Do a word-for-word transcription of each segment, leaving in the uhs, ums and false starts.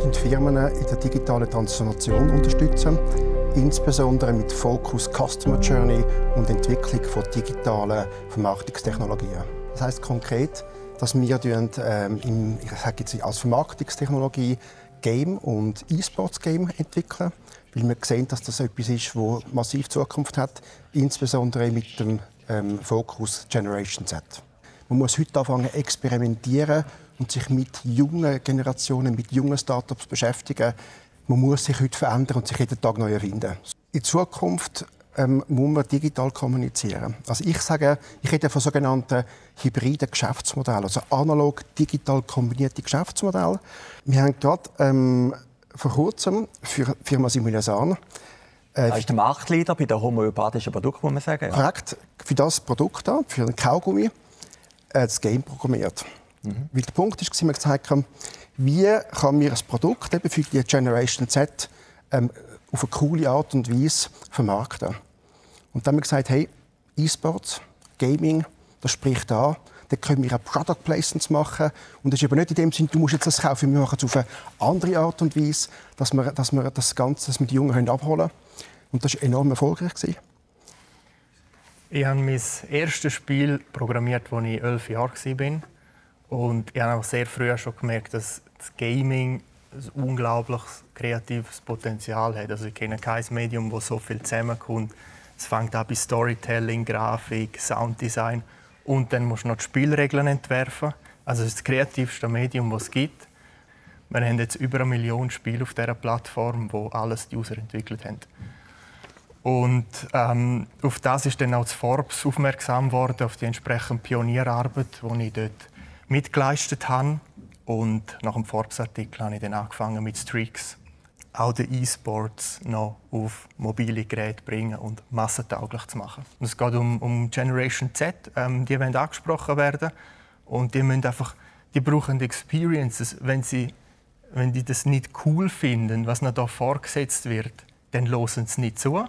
Firmen in der digitalen Transformation unterstützen, insbesondere mit Fokus Customer Journey und Entwicklung von digitalen Vermarktungstechnologien. Das heisst konkret, dass wir ähm, im, ich sage jetzt als Vermarktungstechnologie Game und E-Sports-Game entwickeln, weil wir sehen, dass das etwas ist, das massiv Zukunft hat, insbesondere mit dem ähm, Fokus Generation Z. Man muss heute anfangen zu experimentieren und sich mit jungen Generationen, mit jungen Startups beschäftigen. Man muss sich heute verändern und sich jeden Tag neu erfinden. In Zukunft ähm, muss man digital kommunizieren. Also ich sage, ich rede von sogenannten hybriden Geschäftsmodellen, also analog-digital kombinierte Geschäftsmodelle. Wir haben gerade ähm, vor kurzem für die Firma Simulation Äh, das ist der Marktleader bei den homöopathischen Produkten, muss man sagen. Ja. Korrekt. Für das Produkt, hier, für den Kaugummi, äh, das Game programmiert. Mhm. Weil der Punkt ist, wir gesagt haben, wie kann man ein Produkt eben für die Generation Z ähm, auf eine coole Art und Weise vermarkten. Und dann haben wir gesagt, hey, E-Sports, Gaming, das spricht an. Dann können wir auch Product Placements machen. Und das ist aber nicht in dem Sinne, du musst jetzt das kaufen. Wir machen es auf eine andere Art und Weise, dass wir, dass wir das Ganze dass wir die Jungen abholen können. Und das war enorm erfolgreich. Ich habe mein erstes Spiel programmiert, als ich elf Jahre war. Und ich habe auch sehr früh schon gemerkt, dass das Gaming ein unglaubliches kreatives Potenzial hat. Also ich kenne kein Medium, das so viel zusammenkommt. Es fängt an bei Storytelling, Grafik, Sounddesign. Und dann musst du noch die Spielregeln entwerfen. Also es ist das kreativste Medium, das es gibt. Wir haben jetzt über eine Million Spiele auf dieser Plattform, wo alles die User entwickelt haben. Und ähm, auf das ist dann auch das Forbes aufmerksam worden, auf die entsprechende Pionierarbeit, die ich dort mitgeleistet habe. Und nach dem Forbes-Artikel habe ich dann angefangen mit Streaks auch den E-Sports noch auf mobile Geräte bringen und massentauglich zu machen. Und es geht um, um Generation Z, ähm, die wollen angesprochen werden und die müssen einfach, die brauchen Experiences. Wenn sie, wenn die das nicht cool finden, was noch da vorgesetzt wird, dann hören sie nicht zu.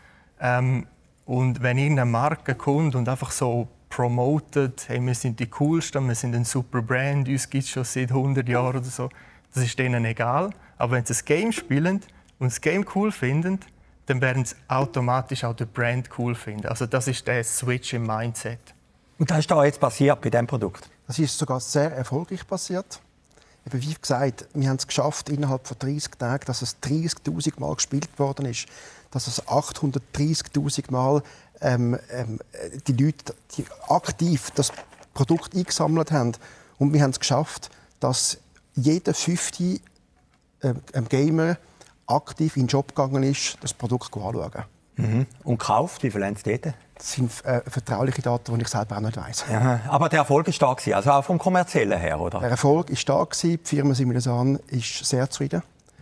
Ähm, und wenn irgendeine Marke kommt und einfach so promotet, hey, wir sind die Coolsten, wir sind ein super Brand, uns gibt es schon seit hundert Jahren oder so, das ist denen egal. Aber wenn sie ein Game spielen und das Game cool finden, dann werden sie automatisch auch den Brand cool finden. Also das ist der Switch im Mindset. Und das ist da jetzt passiert bei diesem Produkt? Das ist sogar sehr erfolgreich passiert. Eben wie gesagt, wir haben es geschafft, innerhalb von dreißig Tagen, dass es dreißigtausend Mal gespielt worden ist, dass es achthundertdreißigtausend Mal ähm, ähm, die Leute die aktiv das Produkt eingesammelt haben. Und wir haben es geschafft, dass jeder fünfte ähm, Gamer aktiv in den Job gegangen ist, das Produkt anschauen. Mhm. Und gekauft? Wie viel haben Sie dort? Das sind äh, vertrauliche Daten, die ich selber auch nicht weiss. Ja, aber der Erfolg ist da gewesen, also auch vom Kommerziellen her, oder? Der Erfolg ist da gewesen. Die Firma Simulation ist sehr zufrieden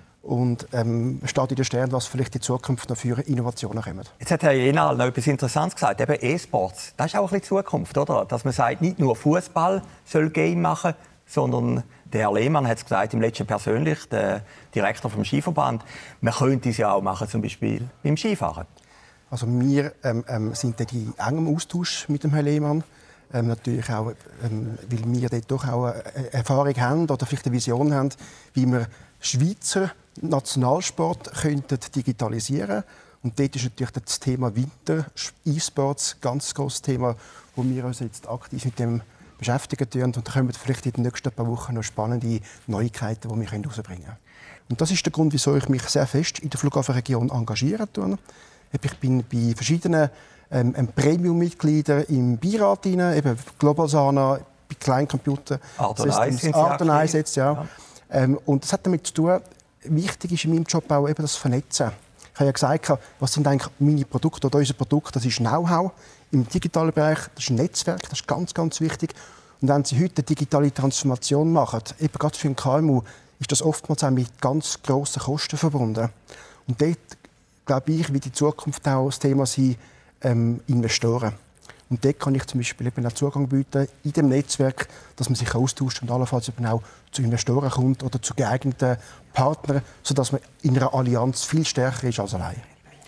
und ähm, steht in den Sternen, was vielleicht in Zukunft noch für Innovationen kommen. Jetzt hat Herr Jenal noch etwas Interessantes gesagt, eben E-Sports. Das ist auch ein bisschen Zukunft, oder? Dass man sagt, nicht nur Fußball soll Game machen, sondern der Herr Lehmann hat es gesagt, im letzten persönlich, der Direktor vom Skiverband, man könnte es ja auch machen, zum Beispiel beim Skifahren. Also wir ähm, ähm, sind in engem Austausch mit dem Herrn Lehmann. Ähm, natürlich auch, ähm, weil wir dort doch auch eine Erfahrung haben oder vielleicht eine Vision haben, wie wir Schweizer Nationalsport könnten digitalisieren. Und dort ist natürlich das Thema Winter E-Sports ein ganz grosses Thema, wo wir uns jetzt aktiv mit dem beschäftigen tun. Und da kommen vielleicht in den nächsten paar Wochen noch spannende Neuigkeiten, die wir herausbringen können. Und das ist der Grund, wieso ich mich sehr fest in der Flughafenregion engagieren tue. Ich bin bei verschiedenen ähm, Premium-Mitgliedern im Beirat rein, eben Globalsana, bei Kleincomputer, Art und Eis, Art und Eis jetzt, ja. ja. Ähm, und das hat damit zu tun, wichtig ist in meinem Job auch eben das Vernetzen. Ich habe ja gesagt, was sind eigentlich meine Produkte oder unser Produkt? Das ist Know-how im digitalen Bereich, das ist ein Netzwerk, das ist ganz, ganz wichtig. Und wenn Sie heute eine digitale Transformation machen, eben gerade für ein K M U, ist das oftmals auch mit ganz grossen Kosten verbunden. Und dort, glaube ich, wird in Zukunft auch das Thema sein, ähm, Investoren. Und dort kann ich zum Beispiel eben auch Zugang bieten in dem Netzwerk, dass man sich austauscht und allenfalls eben auch zu Investoren kommt oder zu geeigneten Partnern, sodass man in einer Allianz viel stärker ist als allein.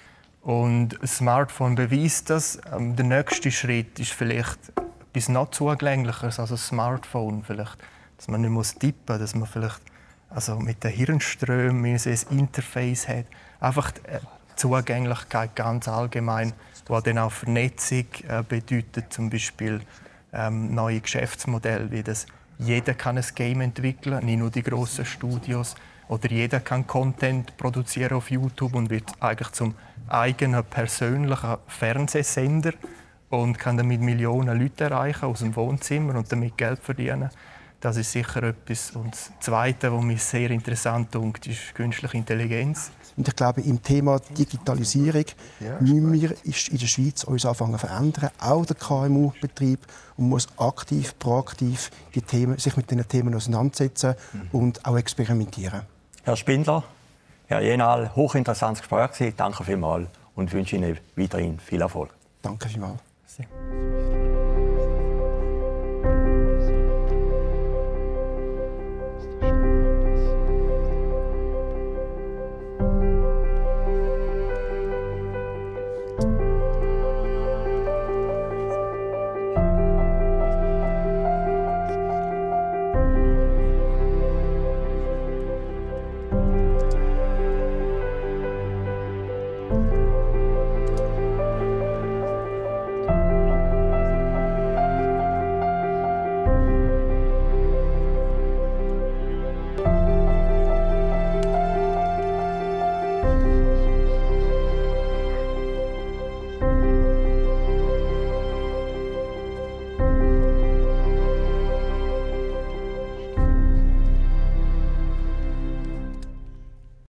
Und das Smartphone beweist das. Der nächste Schritt ist vielleicht etwas noch zugänglicheres als ein Smartphone. Vielleicht, dass man nicht muss tippen muss, dass man vielleicht also mit den Hirnströmen, wie es ein Interface hat. Einfach die Zugänglichkeit ganz allgemein, was dann auch Vernetzung äh, bedeutet, zum Beispiel ähm, neue Geschäftsmodelle, wie das jeder kann ein Game entwickeln, nicht nur die grossen Studios, oder jeder kann Content produzieren auf YouTube und wird eigentlich zum eigenen persönlichen Fernsehsender und kann damit Millionen Leute erreichen aus dem Wohnzimmer und damit Geld verdienen. Das ist sicher etwas. Und das Zweite, was mich sehr interessant findet, ist künstliche Intelligenz. Und ich glaube, im Thema Digitalisierung ja, müssen wir in der Schweiz uns anfangen zu verändern, auch der K M U-Betrieb, und muss aktiv, proaktiv die Themen, sich mit diesen Themen auseinandersetzen mhm. und auch experimentieren. Herr Spindler, Herr Jenal, hochinteressantes Gespräch. Danke vielmals und wünsche Ihnen weiterhin viel Erfolg. Danke vielmals. Merci.